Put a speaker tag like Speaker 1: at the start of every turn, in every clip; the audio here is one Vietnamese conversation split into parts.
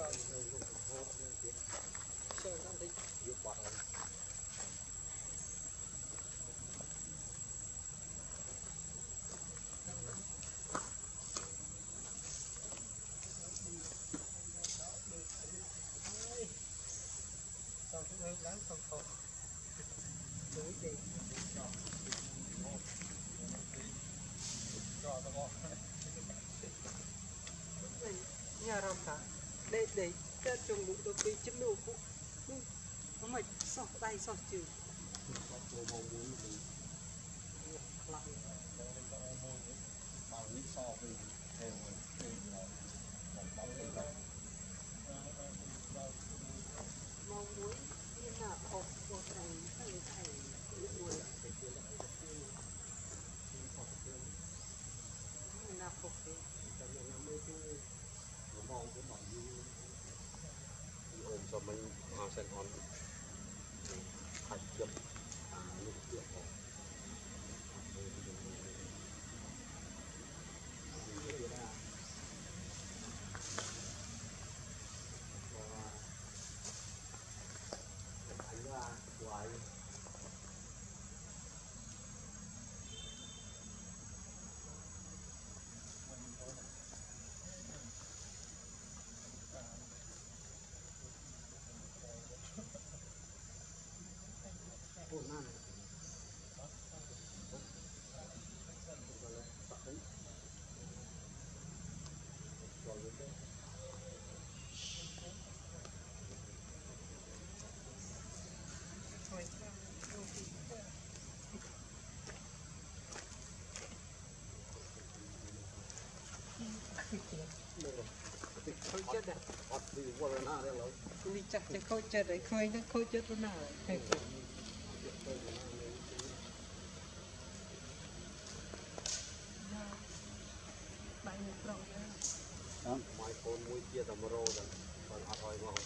Speaker 1: nhà rồng cả để cho chồng bụng tôi bị chấm nụ bụng nó mày sọt tay sọt chữ mong muốn như là hộp của thầy là hộp
Speaker 2: ôm cho mình sen hòn hạt chấm nước tiểu khôi chết đấy, đi chặt cho khôi chết đấy, khôi chết nó nào, bạn một rộng đấy, mai con mũi kia tầm rô rồi, còn ăn thôi ngon.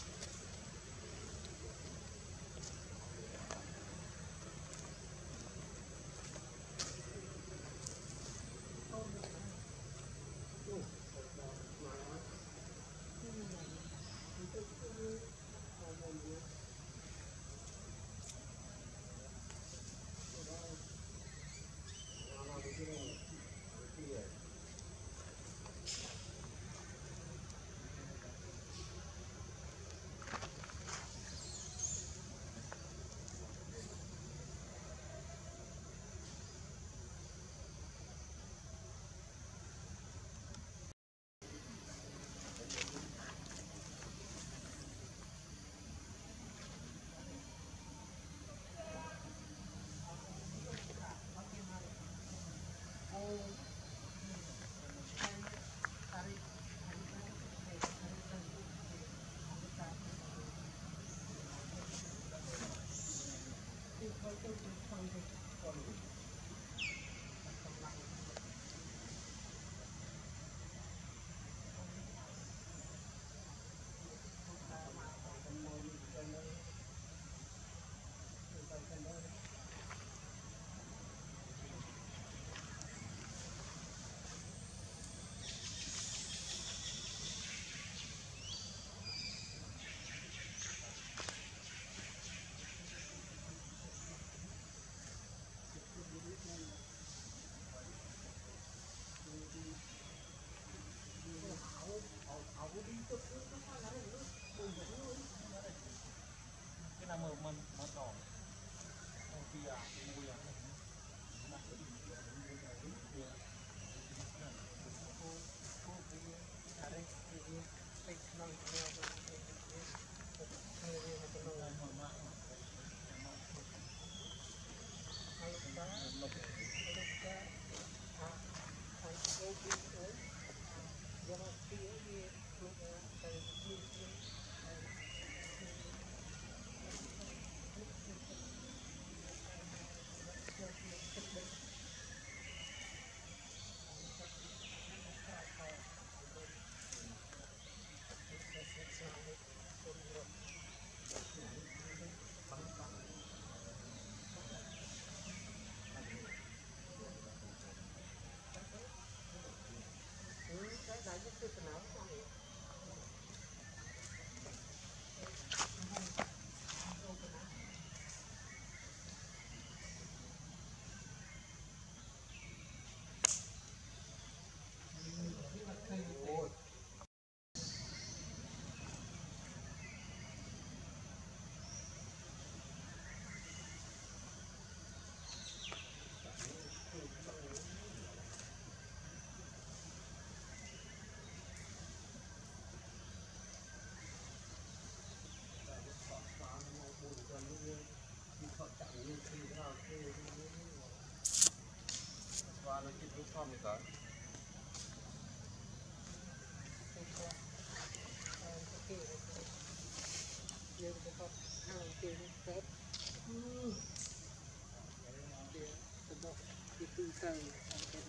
Speaker 1: cái giúp tôi nào
Speaker 2: không được rồi
Speaker 1: giờ tôi có hàng tiền tết tiền tôiบอกที่ตู้ใส่เป็น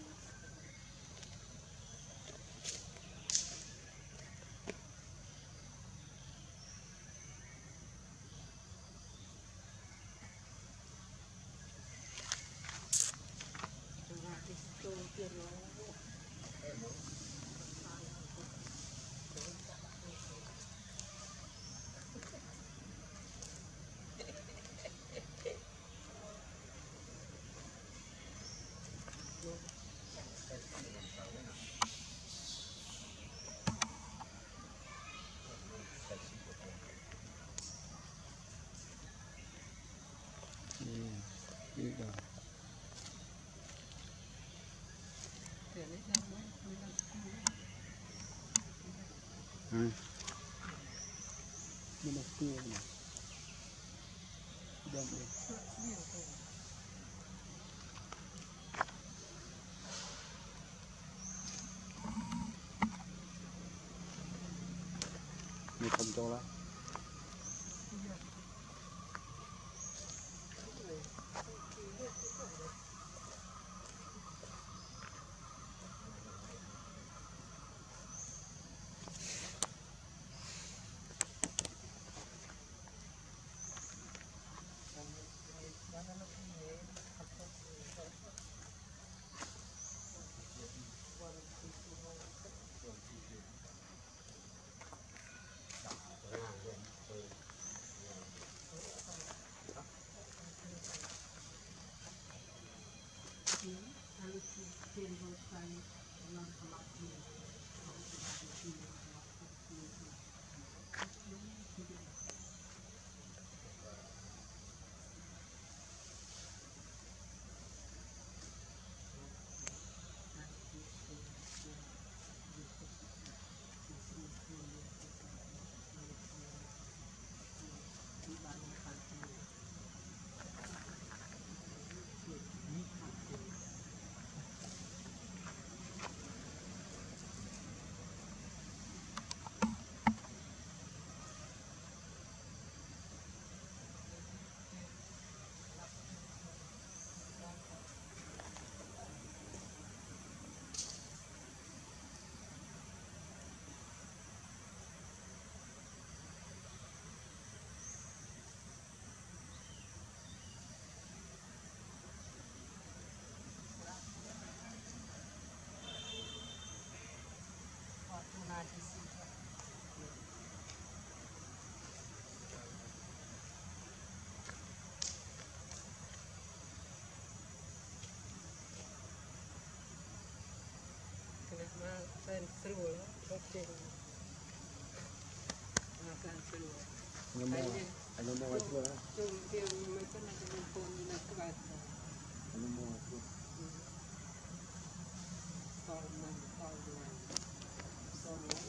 Speaker 1: จังหวะที่โตเปลี่ยนแล้วเดี๋ยวนี้ยังไม่ได้มันเกลือเนี่ยดำเลยมีคำโจแล้วมาเป็นสรุปแล้วก็เจ๋งมาการสรุปอันนี้โม่ช่วยจุ่มเดียวมันก็น่าจะเป็นคนในสบายอันนี้โม่ช่วยตอนมันตอนมันตอนนั้น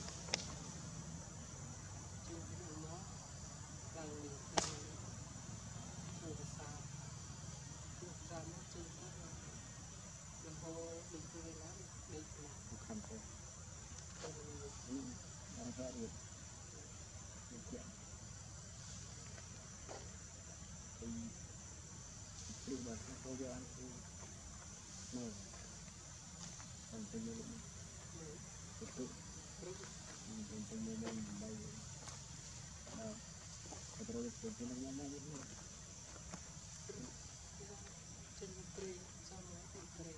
Speaker 1: จุ่มที่น้องกลางหนึ่งกลางช่วยภาษาลูกจำจุ่มก็มันโหมันคุยแล้วในกลุ่มคำพูดมันแค่เด็กเด็กตีแบบเขาจะอันคือโน่มันเป็นยังไงมันเป็นยังไงได้terus sebenarnya mana ini cendri sama cendri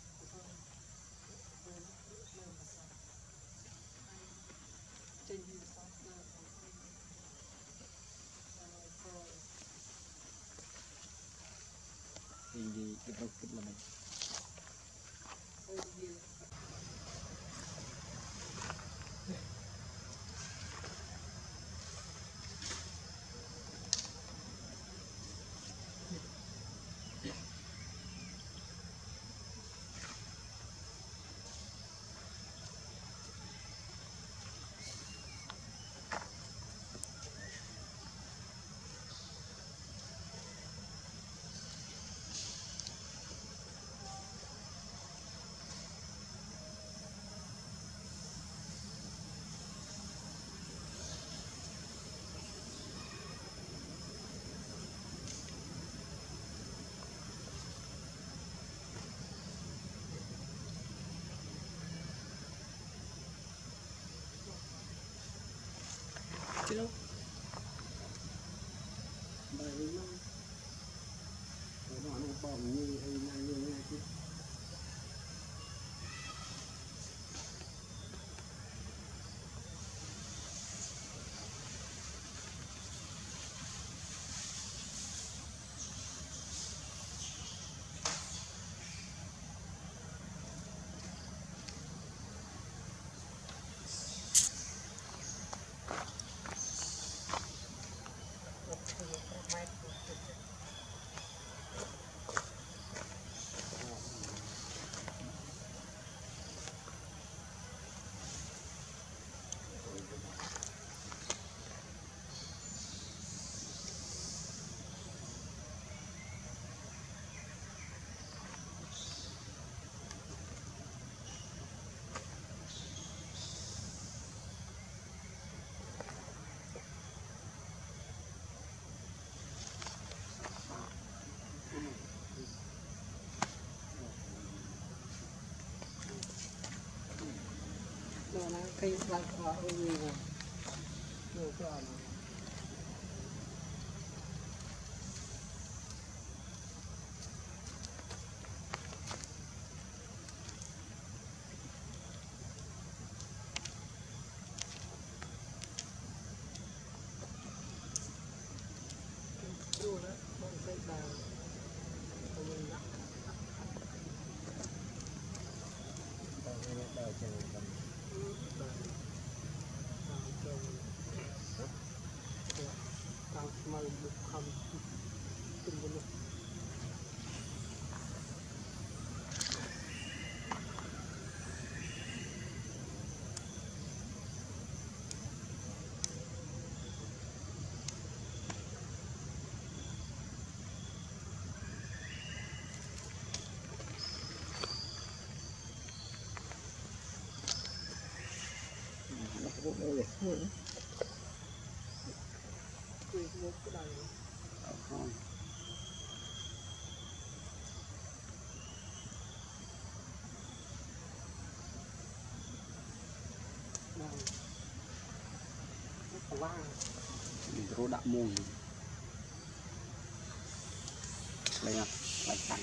Speaker 1: cendri sama ini kita kita mana
Speaker 2: bỏng như anh như nghe chứ
Speaker 1: nó cây bạc hoa ơi nhiều nhiều cái này luôn đó con cây đào của mình đó
Speaker 2: đào trồng
Speaker 1: tao mày được không từng cái cái này
Speaker 2: không
Speaker 1: này nó quá
Speaker 2: rồi đã mùi đây nè lại cắn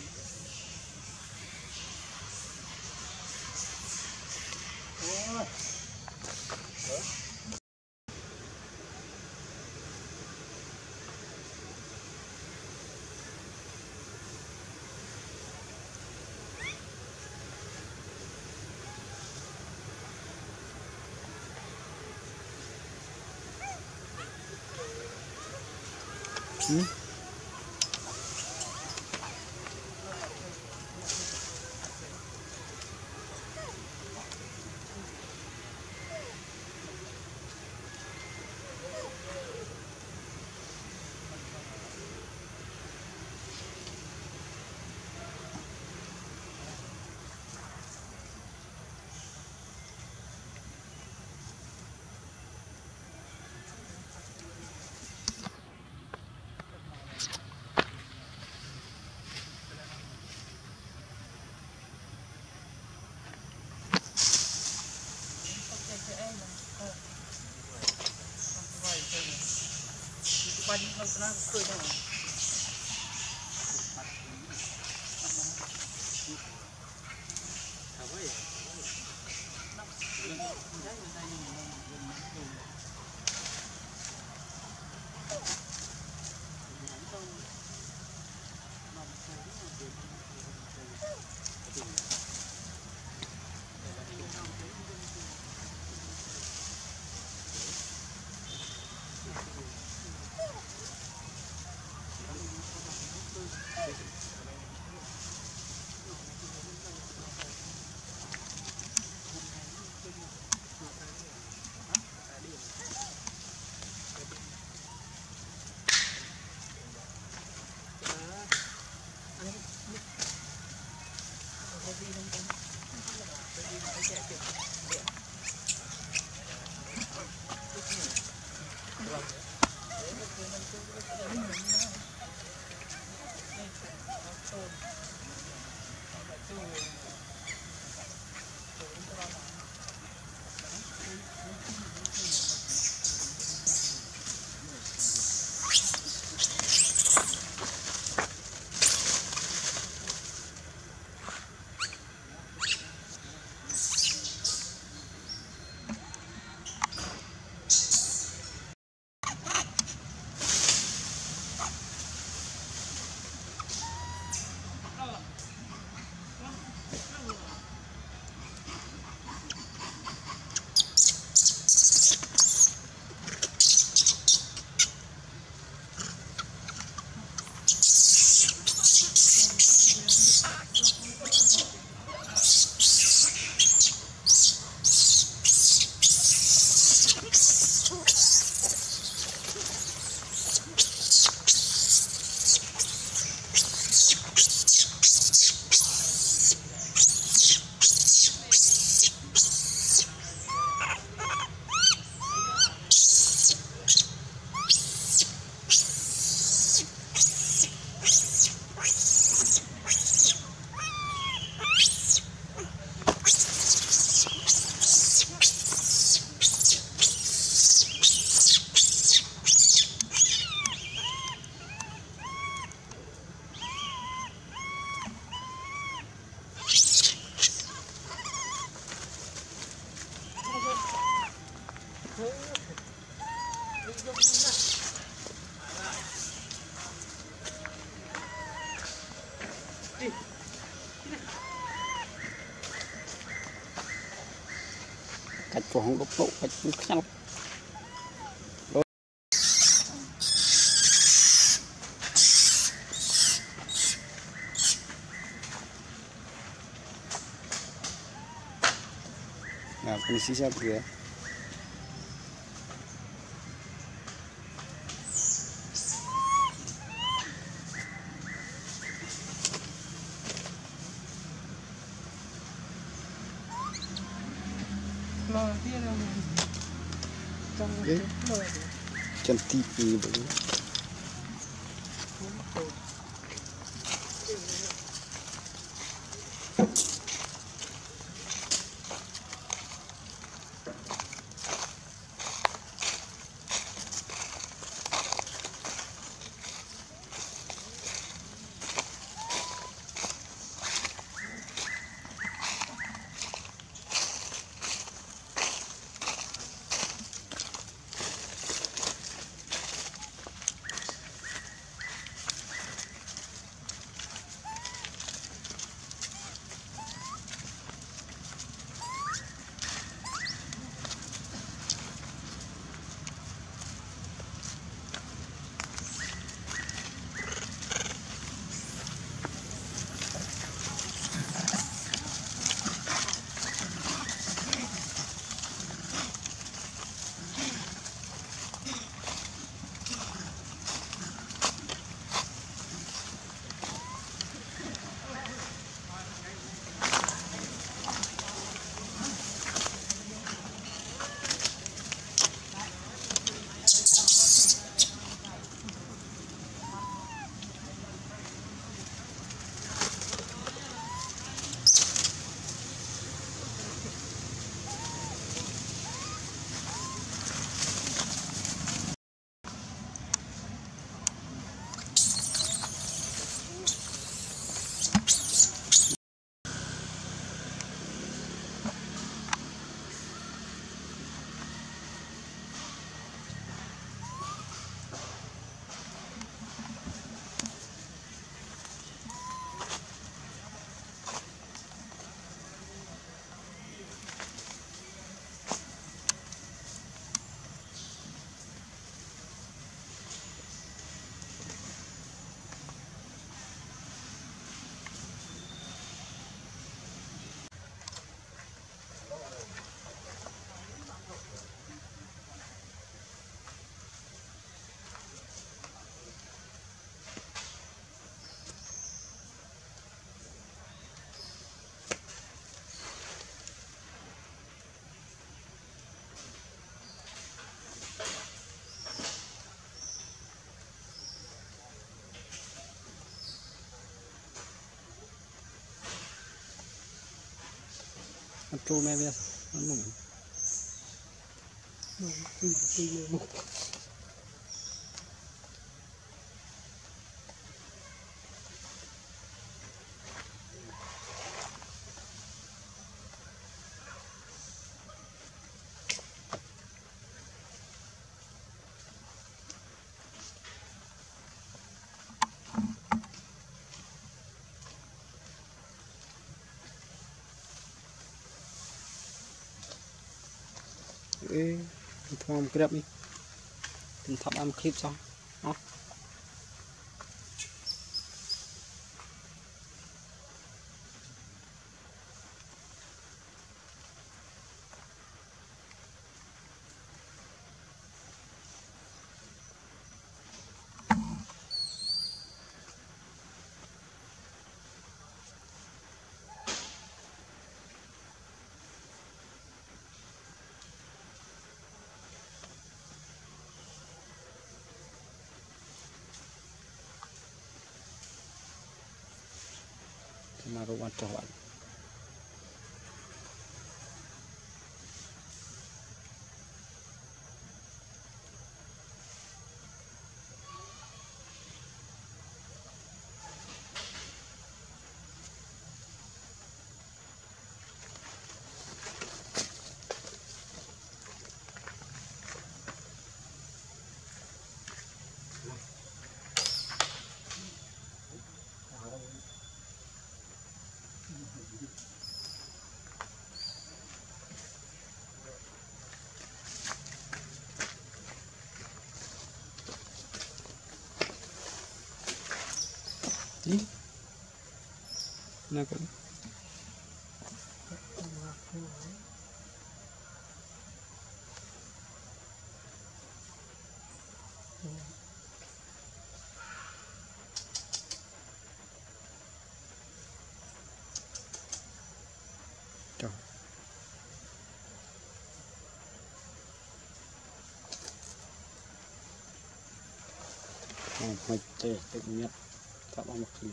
Speaker 1: bánh không có nó cười đâu
Speaker 2: cách phòng gốc lộ cách nhau nah kondisi siapa ya
Speaker 1: lo dia là trong cái lo
Speaker 2: chân tivi begini Trâu mẹ biết nó nổi ê thom grab đi mình thắp ăn clip xong đó mà rồi ăn trộn
Speaker 1: nó cũng trời mày tê tự nhiên các bạn mặc gì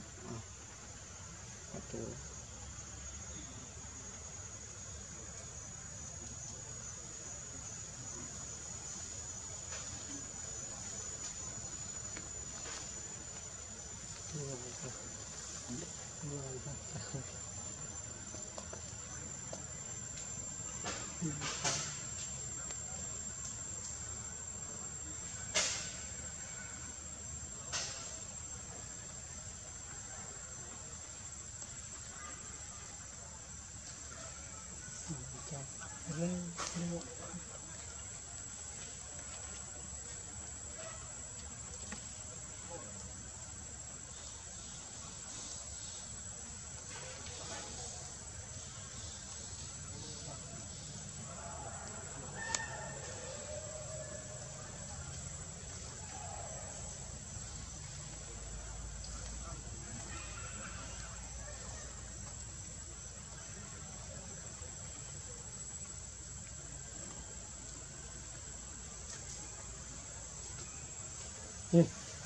Speaker 1: Chơi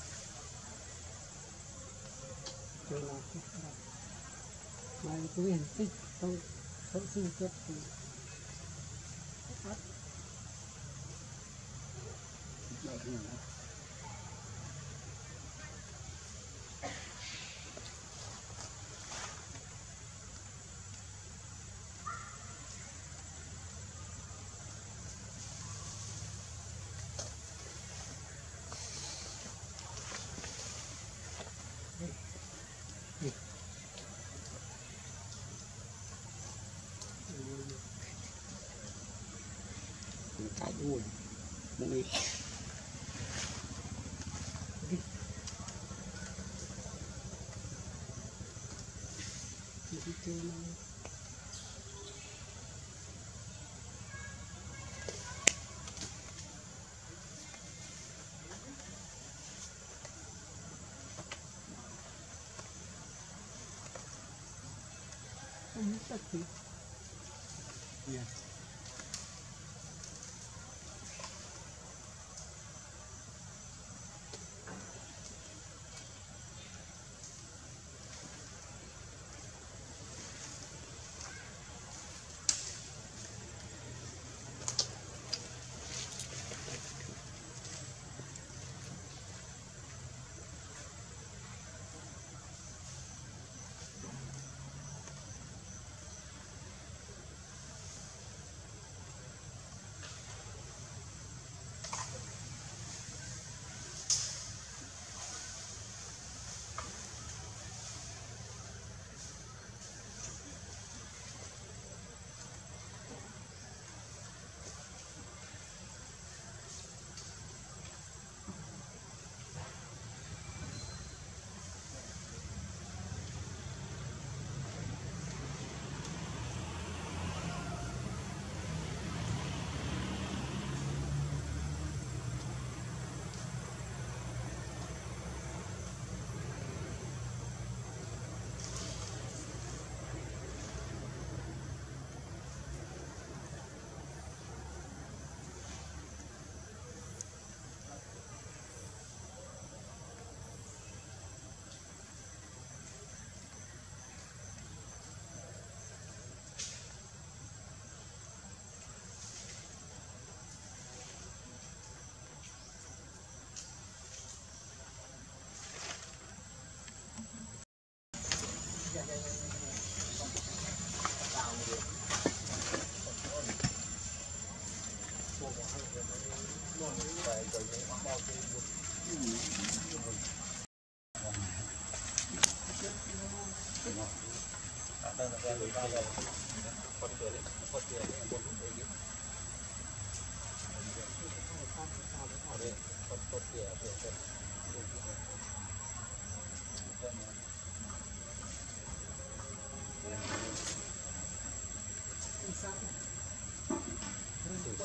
Speaker 1: nào mai cứ yên tích không không sinh chết thì bắt đợi nữa cái đuôi mũi chơi nào không biết gì yeah.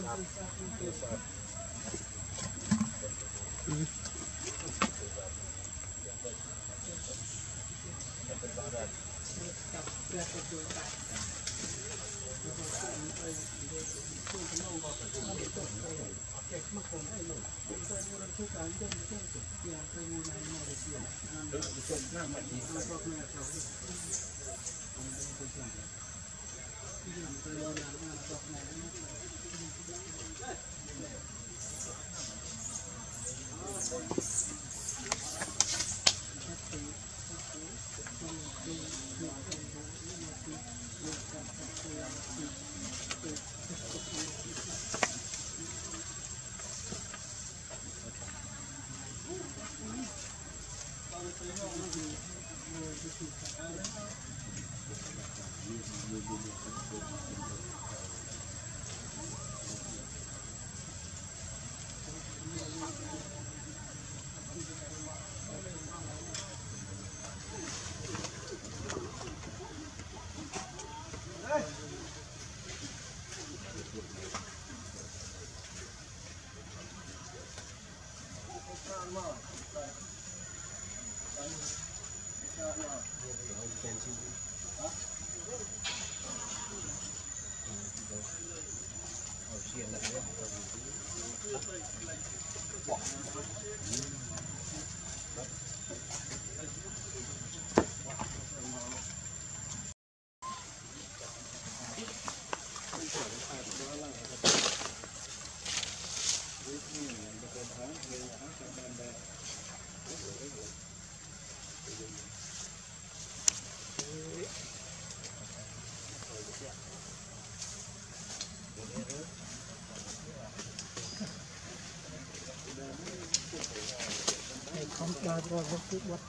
Speaker 1: không cho rồi bất cứ what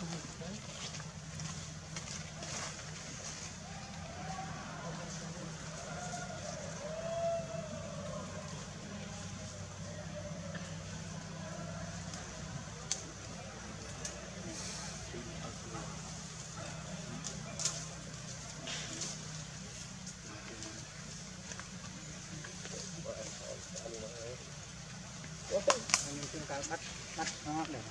Speaker 1: chúng ta bắt nó để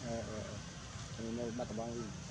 Speaker 2: Cho nên nó bắt tao băng đi